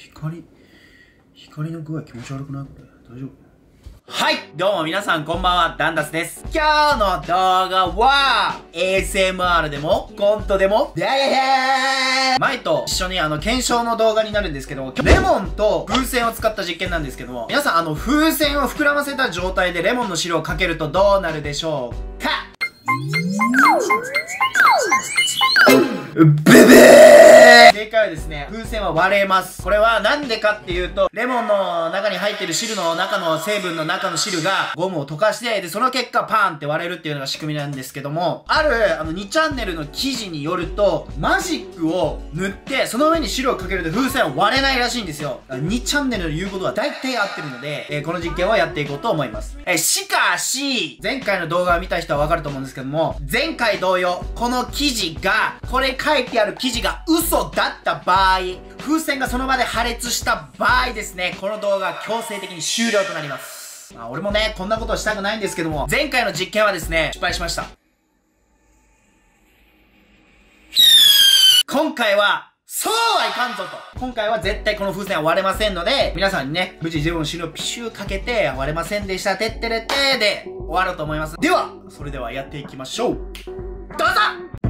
光の具合気持ち悪くない？これ大丈夫？ はい、どうも皆さんこんばんは、ダンダスです。今日の動画は ASMR でもコントでも前と一緒に検証の動画になるんですけど、レモンと風船を使った実験なんですけども、皆さん風船を膨らませた状態でレモンの汁をかけるとどうなるでしょうか？ブブー！正解はですね、風船は割れます。これはなんでかっていうと、レモンの中に入ってる汁の中の成分の中の汁がゴムを溶かして、で、その結果パーンって割れるっていうのが仕組みなんですけども、ある2チャンネルの記事によると、マジックを塗って、その上に汁をかけると風船は割れないらしいんですよ。2チャンネルの言うことは大体合ってるので、この実験をやっていこうと思います。しかし、前回の動画を見た人はわかると思うんですけども、前回同様、この記事が、これ書いてある記事が嘘だった場合、風船がその場で破裂した場合ですね、この動画は強制的に終了となります。俺もね、こんなことしたくないんですけども、前回の実験はですね、失敗しました。今回は、そうはいかんぞと。今回は絶対この風船は割れませんので、皆さんにね、無事ゼロの汁をピシューかけて、割れませんでした、てってれてーで終わろうと思います。では、それではやっていきましょう。どうぞ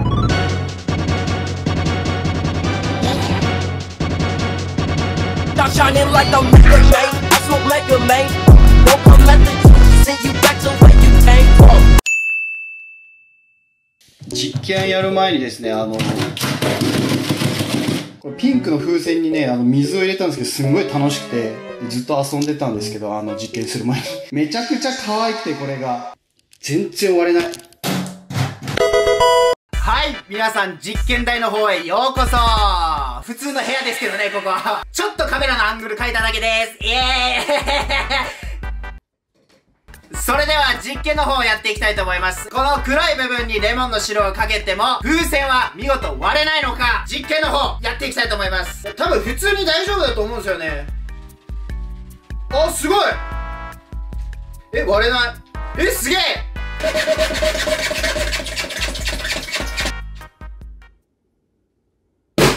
！Shining like a Mega Man, I smoke Mega Man. Don't come at the juice, send you back to where you came from. 実験やる前にですね、これピンクの風船にね、水を入れたんですけど、すんごい楽しくて、ずっと遊んでたんですけど、実験する前に。めちゃくちゃ可愛くて、これが。全然割れない。 はい、皆さん実験台の方へようこそ。普通の部屋ですけどね、ここは。ちょっとカメラのアングル変えただけです。イエーイそれでは実験の方をやっていきたいと思います。この黒い部分にレモンの汁をかけても、風船は見事割れないのか、実験の方やっていきたいと思います。多分普通に大丈夫だと思うんですよね。あ、すごい！割れない。すげえ